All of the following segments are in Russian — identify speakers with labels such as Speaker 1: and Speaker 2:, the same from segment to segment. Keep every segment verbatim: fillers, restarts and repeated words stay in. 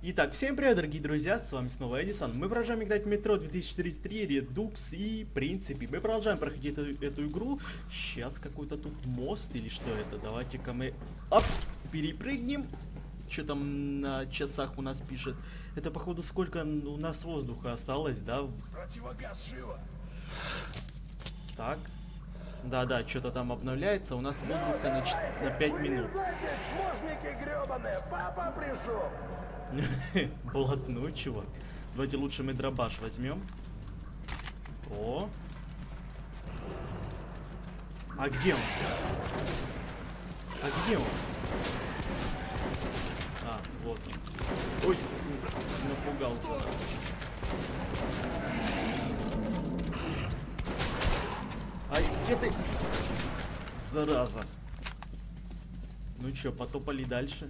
Speaker 1: Итак, всем привет, дорогие друзья, с вами снова Эдисон. Мы продолжаем играть в Metro две тысячи тридцать три, Redux, и, в принципе, мы продолжаем проходить эту, эту игру. Сейчас какой-то тут мост или что это? Давайте-ка мы, оп, перепрыгнем. Что там на часах у нас пишет? Это, походу, сколько у нас воздуха осталось, да?
Speaker 2: Противогаз живо.
Speaker 1: Так. Да-да, что-то там обновляется. У нас воздуха на, ч- на пять минут.
Speaker 2: Смощники гребаные, папа пришел.
Speaker 1: Блатной, чувак. Давайте лучше мы дробаш возьмем. О. А где он? А где он? А, вот он. Ой, напугался. Ай, где ты? Зараза. Ну чё, потопали дальше.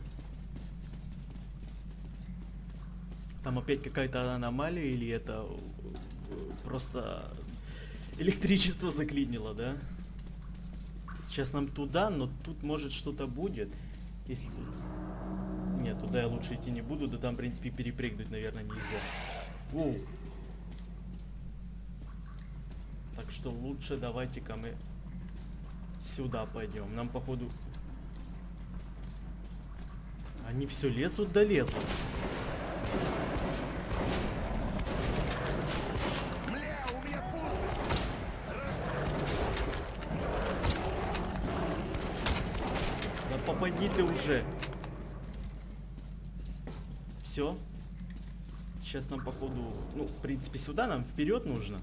Speaker 1: Там опять какая-то аномалия или это просто электричество заклинило, да? Сейчас нам туда, но тут может что-то будет. Если... Нет, туда я лучше идти не буду, да там, в принципе, перепрыгнуть, наверное, нельзя. Оу. Так что лучше давайте-ка мы сюда пойдем. Нам, походу... Они все лезут да лезут.
Speaker 2: Бля, у меня пусто.
Speaker 1: Да попади ты уже. Все. Сейчас нам, походу, ну, в принципе, сюда нам вперед нужно.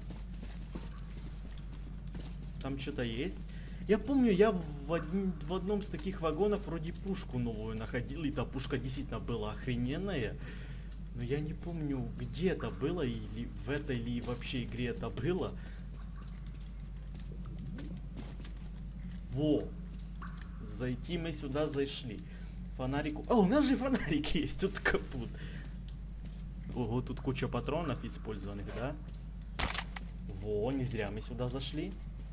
Speaker 1: Там что-то есть. Я помню, я в, один, в одном из таких вагонов вроде пушку новую находил, и та пушка действительно была охрененная. Но я не помню, где это было, или в этой или вообще игре это было. Во! Зайти мы сюда зашли. Фонарику... О, у нас же фонарик есть, тут капут. Ого, тут куча патронов использованных, да? Во, не зря мы сюда зашли.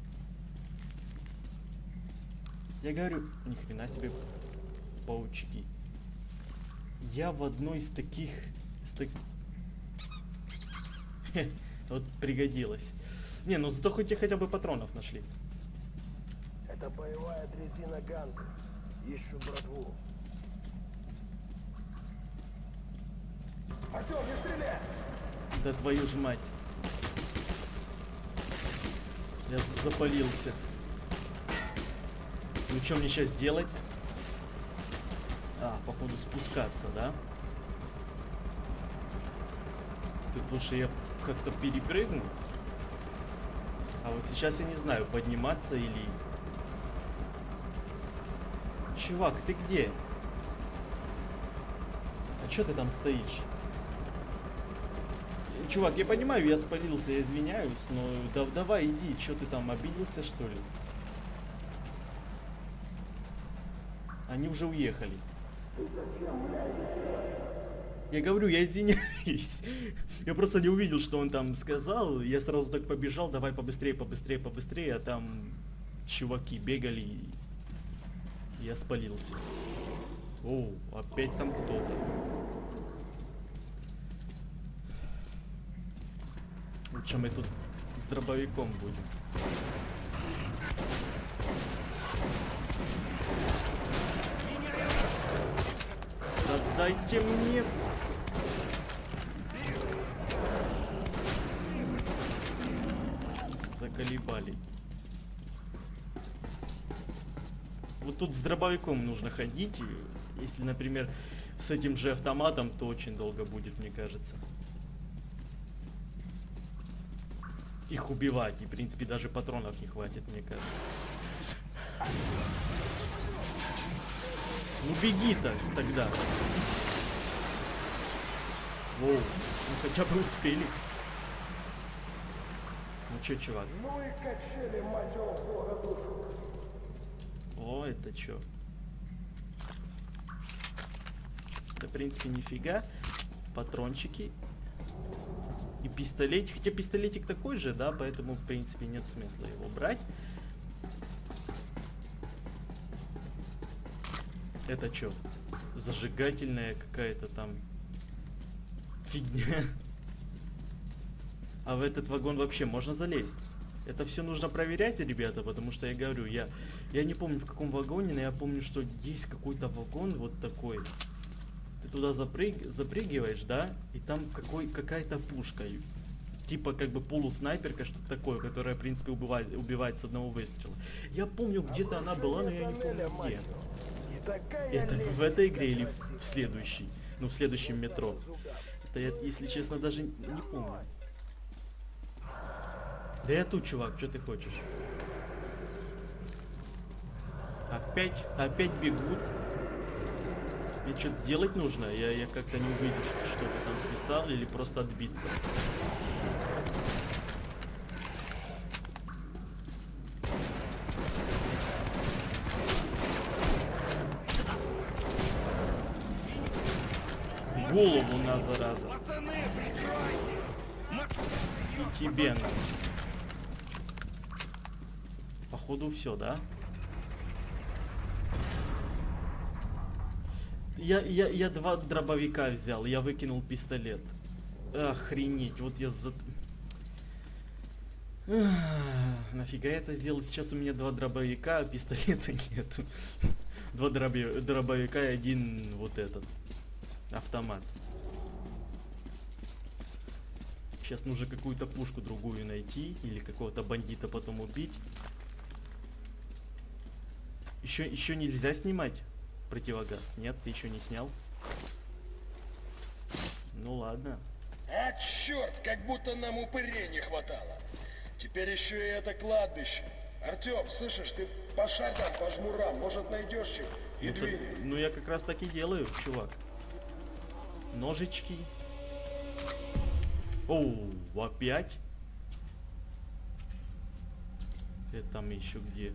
Speaker 1: Я говорю, ни хрена себе паучки. Я в одной из таких... Из так... Вот пригодилось. Не, ну зато хоть и хотя бы патронов нашли.
Speaker 2: Это боевая дрезина Ганг. Ищу братву. Артём, не стреляй!
Speaker 1: Да твою ж мать. Я запалился. Ну что мне сейчас делать? А, походу спускаться, да? Тут лучше я как-то перепрыгну. А вот сейчас я не знаю, подниматься или... Чувак, ты где? А чё ты там стоишь? Чувак, я понимаю, я спалился, я извиняюсь, но да, давай иди, чё ты там, обиделся что ли? Они уже уехали. Я говорю, я извиняюсь. Я просто не увидел, что он там сказал. Я сразу так побежал, давай побыстрее, побыстрее, побыстрее. А там чуваки бегали, и я спалился. О, опять там кто-то. Лучше мы тут с дробовиком будем. Да дайте мне... Заколебали. Вот тут с дробовиком нужно ходить. И если, например, с этим же автоматом, то очень долго будет, мне кажется. Их убивать. И, в принципе, даже патронов не хватит, мне кажется. Ну беги-то тогда. Воу, ну хотя бы успели. Ну чё, чувак?
Speaker 2: Ну и качели, мать его, в богодушу.
Speaker 1: О, это чё? Это, в принципе, нифига. Патрончики. И пистолетик. Хотя пистолетик такой же, да, поэтому, в принципе, нет смысла его брать. Это чё? Зажигательная какая-то там Фигня. А в этот вагон вообще можно залезть? Это все нужно проверять, ребята, потому что я говорю, я, я не помню в каком вагоне, но я помню, что есть какой-то вагон вот такой. Ты туда запрыг, запрыгиваешь, да, и там какой, какая-то пушка. Типа как бы полуснайперка, что-то такое, которая, в принципе, убивает, убивает с одного выстрела. Я помню, где-то она была, но я не помню где. Это в этой игре или в следующей? Ну, в следующем метро. Это я, если честно, даже не помню. Да я тут, чувак, что ты хочешь? Опять, опять бегут. Мне что-то сделать нужно? Я, я как-то не увидел, что ты там писал, или просто отбиться. В голову на, зараза. И тебе на. Походу все, да? Я, я, я два дробовика взял, я выкинул пистолет. Охренеть, вот я за... Ах, нафига я это сделал? Сейчас у меня два дробовика, а пистолета нету. Два дроби... дробовика и один вот этот. Автомат. Сейчас нужно какую-то пушку другую найти. Или какого-то бандита потом убить. Еще, еще нельзя снимать противогаз? Нет, ты еще не снял? Ну ладно.
Speaker 2: А черт, как будто нам упырей не хватало. Теперь еще и это кладбище. Артем, слышишь, ты пошарь там по жмурам, может найдешь чего и
Speaker 1: Ну,
Speaker 2: двинь.
Speaker 1: то- ну я как раз так и делаю, чувак. Ножички. Оу, опять? Это там еще где?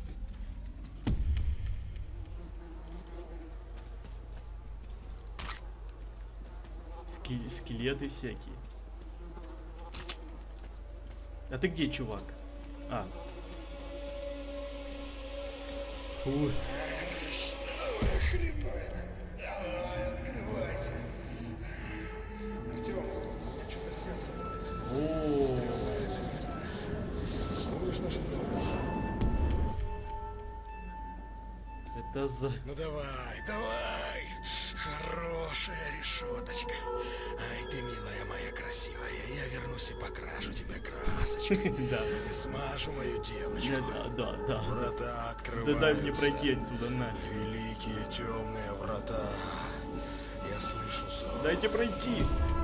Speaker 1: Ски- скелеты всякие. А ты где, чувак? А. Фу.
Speaker 2: Хреновина. Давай, открывайся. Артем, у меня что-то сердце ноет.
Speaker 1: О,
Speaker 2: Стрёмное это место. Думаешь, наш дом?
Speaker 1: это за...
Speaker 2: Ну давай, давай. Хорошая решеточка. Ай, ты, милая моя красивая, я вернусь и покрашу тебя красочкой.
Speaker 1: Да.
Speaker 2: И смажу мою девочку.
Speaker 1: Да, да, да.
Speaker 2: Врата
Speaker 1: Да
Speaker 2: открываются.
Speaker 1: дай мне пройти отсюда, на.
Speaker 2: Великие темные врата. Я слышу зов.
Speaker 1: Дайте пройти.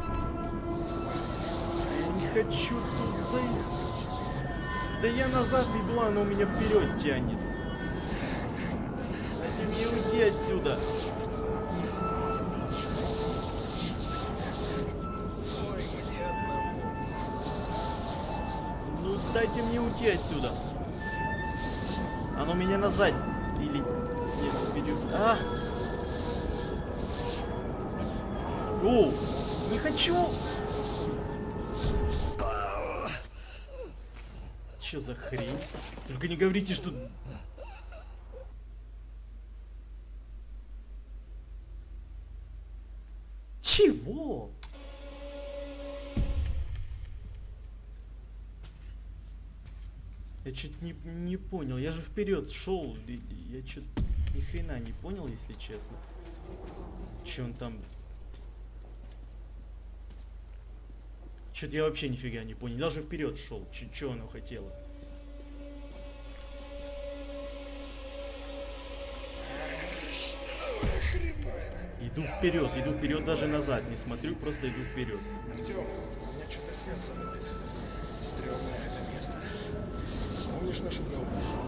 Speaker 1: Я не хочу туда. Да я назад иду, она у меня вперед тянет. Дайте мне уйти отсюда.
Speaker 2: Ой, мне одному.
Speaker 1: Ну дайте мне уйти отсюда. Оно меня назад. Или... Нет, вперед. А! О! Не хочу! Чё за хрень? Только не говорите, что... Чего? Я что-то не, не понял. Я же вперед шел. Я что-то ни хрена не понял, если честно. Че он там... Что-то я вообще нифига не понял. Даже вперед шел. Что оно хотело?
Speaker 2: Ой, хреновина.
Speaker 1: Иду вперед, иду вперед, даже назад не смотрю, просто иду вперед.
Speaker 2: Артем, у меня что-то сердце ноет. Стрёмное это место. Помнишь наш уговор?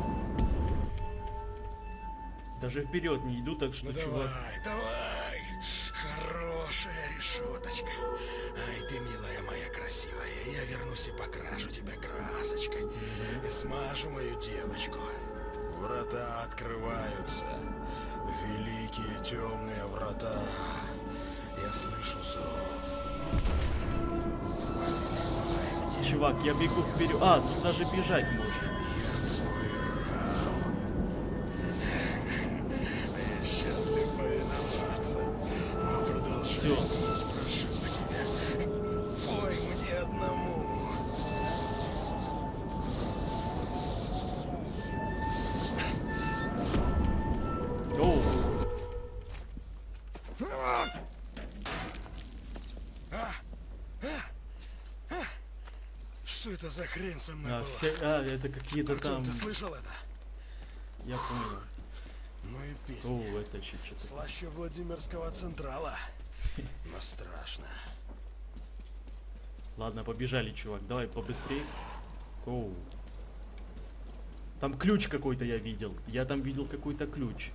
Speaker 1: Даже вперед не иду, так что,
Speaker 2: Ну
Speaker 1: чувак.
Speaker 2: давай, давай. Хорошая решеточка. Ай, ты, милая моя красивая, я вернусь и покрашу тебя красочкой. И смажу мою девочку. Врата открываются. Великие темные врата. Я слышу зов.
Speaker 1: Чувак, я бегу вперед. А, тут даже бежать можно.
Speaker 2: Я твой раб. Я счастлив повиноваться. Но продолжай.
Speaker 1: Всё.
Speaker 2: Прошу тебя. Что это за хрень со мной
Speaker 1: А,
Speaker 2: была?
Speaker 1: все, а это какие-то
Speaker 2: Артём,
Speaker 1: там...
Speaker 2: ты слышал это?
Speaker 1: Я понял.
Speaker 2: Ну и песня.
Speaker 1: О, это чё- что-то.
Speaker 2: Слаще Владимирского Централа. Но страшно.
Speaker 1: Ладно, побежали, чувак. Давай побыстрее. Оу. Там ключ какой-то я видел. Я там видел какой-то ключ.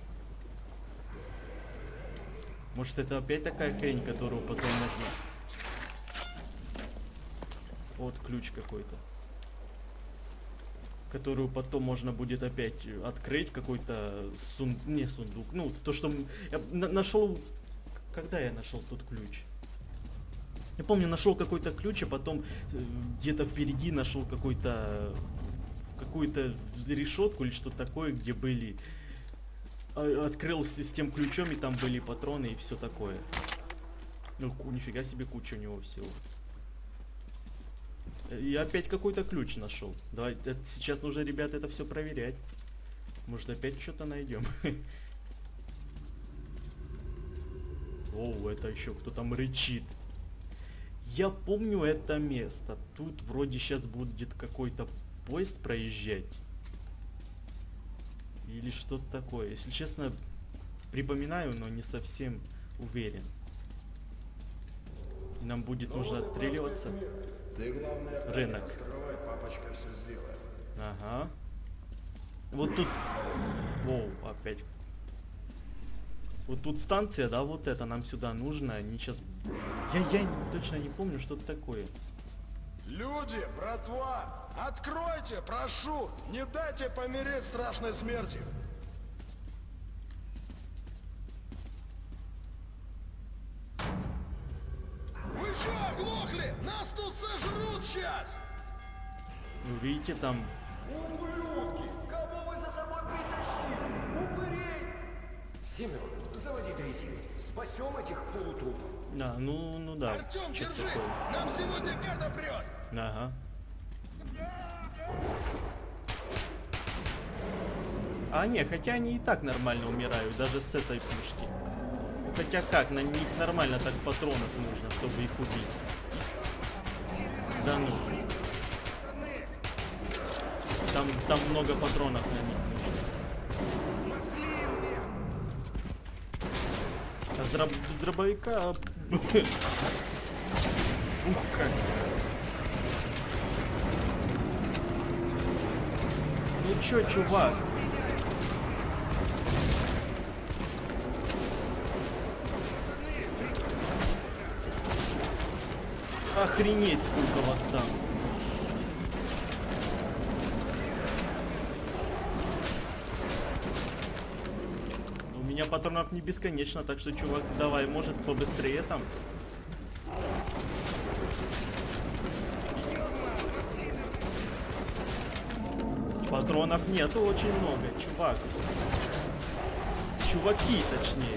Speaker 1: Может, это опять такая хрень, которую потом можно... Вот ключ какой-то. Которую потом можно будет опять открыть. Какой-то сундук. Не сундук. Ну, то, что... Я нашел... Когда я нашел тот ключ? Я помню, нашел какой-то ключ, а потом где-то впереди нашел какой-то... Какую-то решетку или что-то такое, где были... Открылся с тем ключом, и там были патроны и все такое. Ну, нифига себе, куча у него всего. Я опять какой-то ключ нашел. Давай, это, сейчас нужно, ребята, это все проверять. Может, опять что-то найдем. Оу, это еще кто там рычит. Я помню это место. Тут вроде сейчас будет какой-то поезд проезжать. Или что-то такое. Если честно, припоминаю, но не совсем уверен. И нам будет ну нужно вот отстреливаться.
Speaker 2: Ты, главное,
Speaker 1: рынок.
Speaker 2: Скрывай, папочка все сделает.
Speaker 1: Ага. Вот тут... Воу, опять. Вот тут станция, да, вот это нам сюда нужно. Они сейчас... Я, я точно не помню, что это такое.
Speaker 2: Люди, братва, откройте, прошу, не дайте помереть страшной смертью. Вы что, оглохли? Нас тут сожрут сейчас!
Speaker 1: Ну, видите, там...
Speaker 3: Ублюдки! Кого вы за собой притащили? Упырей! Семен, заводи дрезину. Спасем этих полутрупов.
Speaker 1: А, ну, ну да.
Speaker 2: Артем,
Speaker 1: Что-то
Speaker 2: держись!
Speaker 1: такое.
Speaker 2: Нам сегодня карта прет!
Speaker 1: Ага. А не, хотя они и так нормально умирают, даже с этой пушки. Ну, хотя как, на них нормально так патронов нужно, чтобы их убить. Да ну. Там, там много патронов на них нужно. А с, дроб... с дробовика... Ух как. Ну чё, чувак? Охренеть, сколько вас там. У меня патронов не бесконечно, так что, чувак, давай, может, побыстрее там. Патронов нету очень много, чувак. Чуваки, точнее.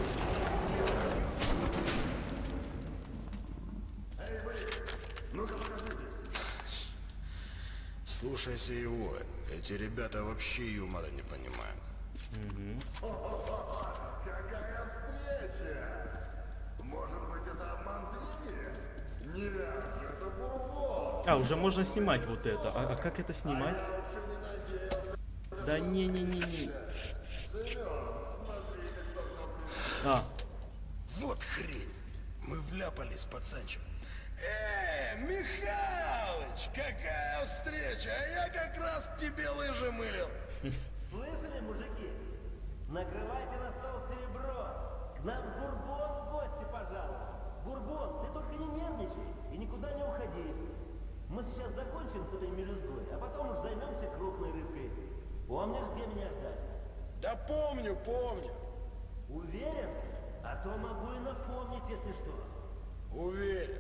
Speaker 2: Слушайся его. Эти ребята вообще юмора не понимают.
Speaker 1: Угу.
Speaker 4: Какая встреча! Может быть, это обман зрения? Нет же, это бурбон!
Speaker 1: А, уже можно снимать вот это. А, а как это снимать? Да не-не-не-не. А.
Speaker 2: Вот хрень. Мы вляпались, пацанчик. Э, Михалыч, какая встреча! А я как раз к тебе лыжи мылил.
Speaker 3: Слышали, мужики? Накрывайте на стол серебро. К нам Бурбон в гости пожалуй. Бурбон, ты только не нервничай и никуда не уходи. Мы сейчас закончим с этой мелюзгой, а потом уж займемся крупной рыбкой. Помнишь, где меня ждать?
Speaker 2: Да помню, помню.
Speaker 3: Уверен? А то могу и напомнить, если что.
Speaker 2: Уверен.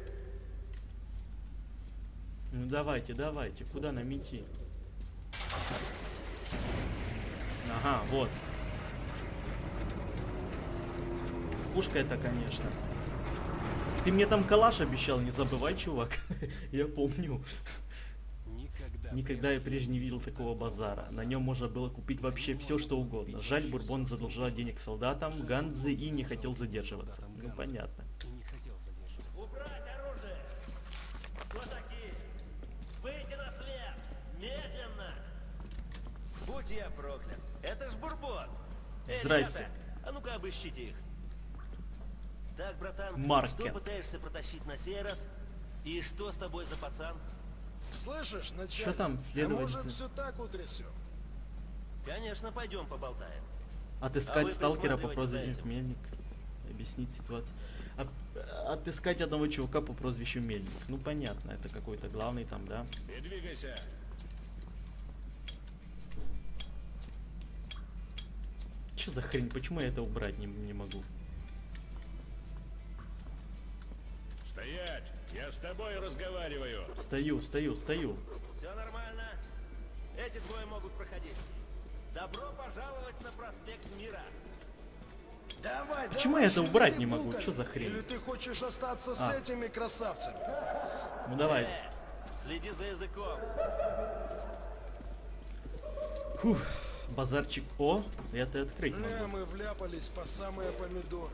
Speaker 1: Ну давайте, давайте. Куда нам идти? Ага, вот. Пушка это, конечно. Ты мне там калаш обещал, не забывай, чувак. Я помню.
Speaker 5: Никогда,
Speaker 1: Никогда я прежде не видел такого базара. На нем можно было купить вообще все, что угодно. Жаль, Бурбон задолжал денег солдатам, Ганзе и не хотел задерживаться. Ну, понятно.
Speaker 5: И не хотел задерживаться.
Speaker 3: Убрать оружие! Кто такие? Выйти Будь я проклят. Это ж Бурбон. Эй,
Speaker 1: Здрасте.
Speaker 3: ребята, а ну-ка обыщите их. Так, братан,
Speaker 1: Маркет.
Speaker 3: что пытаешься протащить на сей раз? И что с тобой за пацан?
Speaker 2: Слышишь, начальник?
Speaker 1: Что там,
Speaker 2: а
Speaker 1: следователь?
Speaker 2: может, все так утрясем?
Speaker 3: Конечно, пойдем поболтаем. А
Speaker 1: Отыскать
Speaker 3: вы
Speaker 1: сталкера по
Speaker 3: присматривайте за
Speaker 1: прозвищу
Speaker 3: этим.
Speaker 1: Мельник. Объяснить ситуацию. А- отыскать одного чувака по прозвищу Мельник. Ну понятно, это какой-то главный там, да?
Speaker 5: Не двигайся.
Speaker 1: Что за хрень? Почему я это убрать не, не могу?
Speaker 5: Стоять! Я с тобой разговариваю.
Speaker 1: Стою, стою, стою.
Speaker 3: Все нормально. Эти двое могут проходить. Добро пожаловать на проспект Мира.
Speaker 2: Давай,
Speaker 1: Почему
Speaker 2: давай,
Speaker 1: я это убрать
Speaker 2: шевели
Speaker 1: не могу?
Speaker 2: булками.
Speaker 1: Чё за хрень?
Speaker 2: Или ты хочешь остаться
Speaker 1: А.
Speaker 2: с этими красавцами?
Speaker 1: Ну давай.
Speaker 3: Э, следи за языком.
Speaker 1: Фух, базарчик. О, это открыть
Speaker 2: Бля,
Speaker 1: могу.
Speaker 2: мы вляпались по самые помидоры.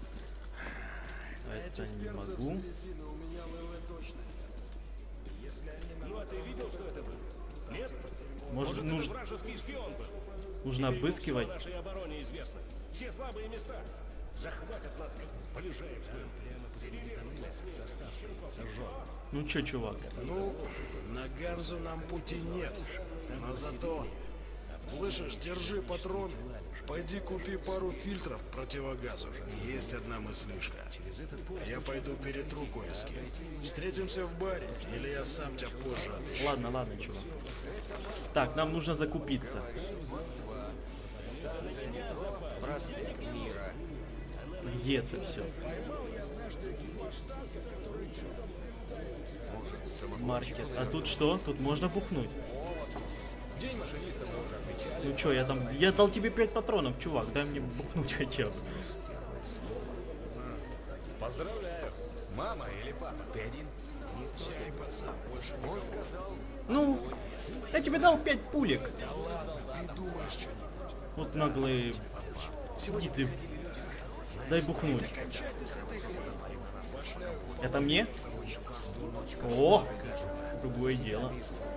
Speaker 2: На
Speaker 1: Это
Speaker 2: этих
Speaker 1: не
Speaker 2: перцев
Speaker 1: могу.
Speaker 2: с резины у меня ЛВ точно нет. Если они
Speaker 5: Ну а ты видел, что это был? Нет?
Speaker 1: Может,
Speaker 5: это
Speaker 1: нужно,
Speaker 5: вражеский шпион был?
Speaker 1: нужно
Speaker 5: Теперь ему
Speaker 1: обыскивать.
Speaker 5: всё о нашей обороне известно. Все слабые места. Захватят нас, как Полежаевскую.
Speaker 1: Ну чё, чувак?
Speaker 2: Ну, на Ганзу нам пути нет. Но зато... Слышишь, держи патроны. Пойди купи пару фильтров противогазу. Есть одна мыслишка. Я пойду перетру кое с кем. Встретимся в баре, или я сам тебя позже отыщу.
Speaker 1: Ладно, ладно, чувак. Так, нам нужно закупиться. Где это все? Маркет. А тут что? Тут можно бухнуть. Ну чё, я там... Я дал тебе пять патронов, чувак. Дай мне бухнуть хотя бы.
Speaker 6: Поздравляю. Мама или папа? Ты один?
Speaker 2: Эй, пацан, больше никого.
Speaker 1: Ну, я тебе дал пять пулек.
Speaker 2: Да ладно, придумаешь что-нибудь.
Speaker 1: Вот наглые... Иди ты. Дай бухнуть. Это мне? О! Другое дело.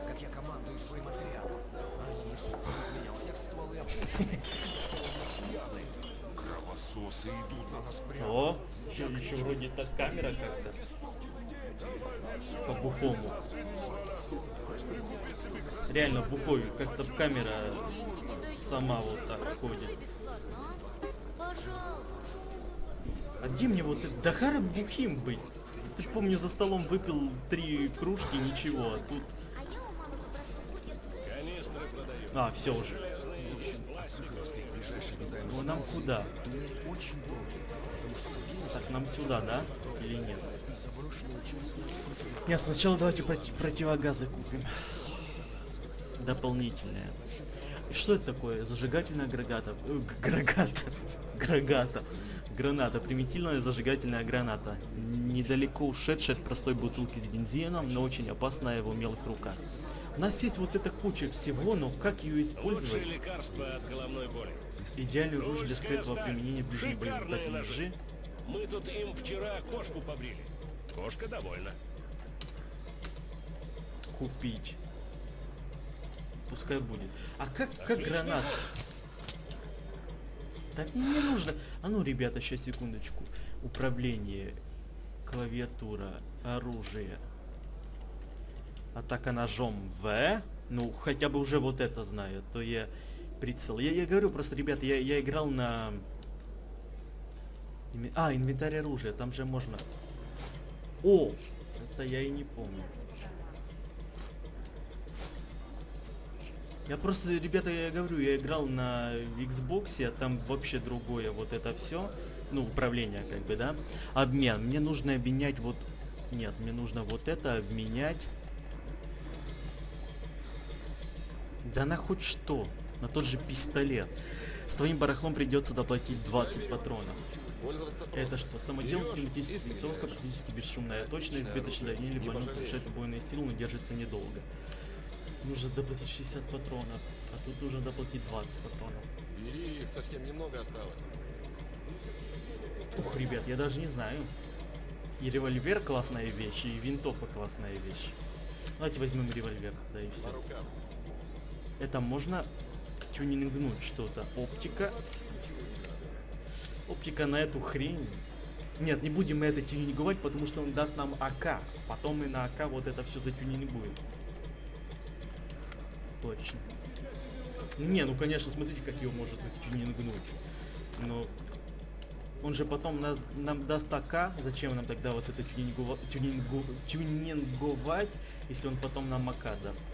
Speaker 4: Кровососы идут на нас прямо.
Speaker 1: О! Еще, еще вроде так камера как-то. По-бухому. Реально бухой, как-то камера сама вот так ходит. А где мне вот это? Да хара бухим быть. Ты ж, помню, за столом выпил три кружки, ничего, а тут...
Speaker 5: Канистры продаю.
Speaker 1: А, все уже. Ну нам куда? Так, нам сюда, да? Или нет? Нет, сначала давайте проти- противогазы купим. Дополнительные. И что это такое? Зажигательная грагата. Э, г- Грагата. Грагата. Граната. Примитивная зажигательная граната. Недалеко ушедшая от простой бутылки с бензином, но очень опасная в умелых руках. У нас есть вот эта куча всего, но как ее
Speaker 5: Лучшее
Speaker 1: использовать?
Speaker 5: лекарство от головной боли.
Speaker 1: Идеальный оружие для
Speaker 5: Русская
Speaker 1: скрытого
Speaker 5: сталь.
Speaker 1: применения в ближней боевой
Speaker 5: Шикарные ножи.
Speaker 1: ножи.
Speaker 5: Мы тут им вчера кошку побрили. Кошка довольна.
Speaker 1: Купить. Пускай будет. А как, как гранат? Так мне не нужно. А ну, ребята, сейчас секундочку. Управление, клавиатура, оружие. Атака ножом В. Ну, хотя бы уже вот это знаю. То я прицел. Я, я говорю просто, ребята, я, я играл на... Инве- А, инвентарь оружия. Там же можно... О! Это я и не помню. Я просто, ребята, я говорю, я играл на Xbox, а там вообще другое вот это все. Ну, управление, как бы, да. Обмен. Мне нужно обменять вот... Нет, мне нужно вот это обменять. Да на хоть что. На тот же пистолет. С твоим барахлом придется доплатить двадцать патронов. Это что? Самоделка, пневматическая винтовка, практически бесшумная, точно, избыточное давление, больной повышает убойные силы, но держится недолго. Нужно доплатить шестьдесят патронов, а тут нужно доплатить двадцать патронов.
Speaker 6: Бери, их совсем немного осталось.
Speaker 1: Ух, ребят, я даже не знаю. И револьвер классная вещь, и винтовка классная вещь. Давайте возьмем револьвер, да и
Speaker 6: По
Speaker 1: все.
Speaker 6: рукам.
Speaker 1: Это можно... тюнингнуть что-то. Оптика. Оптика на эту хрень. Нет, не будем мы это тюнинговать, потому что он даст нам АК. Потом мы на АК вот это все затюнингуем. Точно. Не, ну конечно, смотрите, как ее может тюнингнуть. Но он же потом нас, нам даст АК. Зачем нам тогда вот это тюнингу, тюнингу, тюнинговать, если он потом нам АК даст?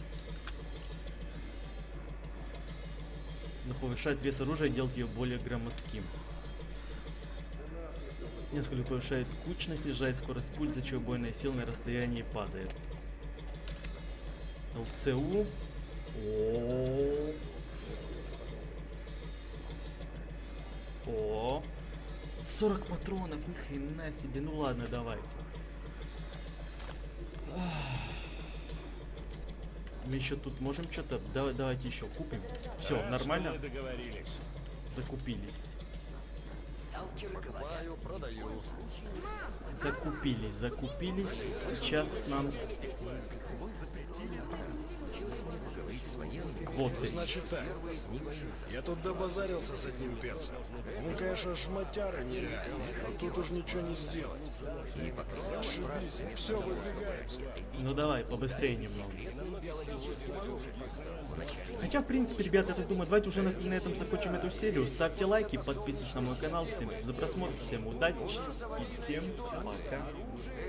Speaker 1: Но повышает вес оружия и делает ее более громоздким. Несколько повышает кучность, снижает скорость пуль, за чего убойная сила на расстоянии падает. ЛЦУ. О. О. сорок патронов, ни хрена себе. Ну ладно, давайте. Мы еще тут можем что-то. Давай, давайте еще купим. Все, нормально? Закупились.
Speaker 6: Покупаю, продаю.
Speaker 1: Закупились, закупились. Сейчас нам... Вот ты.
Speaker 2: Значит так, я тут добазарился с одним перцем. Он, конечно, шматяра нереально, но тут уж ничего не сделать. Зашибись, все, выдвигаемся.
Speaker 1: Ну давай, побыстрее немного. Хотя, в принципе, ребята, я так думаю, давайте уже на, на этом закончим эту серию. Ставьте лайки, подписывайтесь на мой канал. Всем за просмотр, всем удачи и всем пока.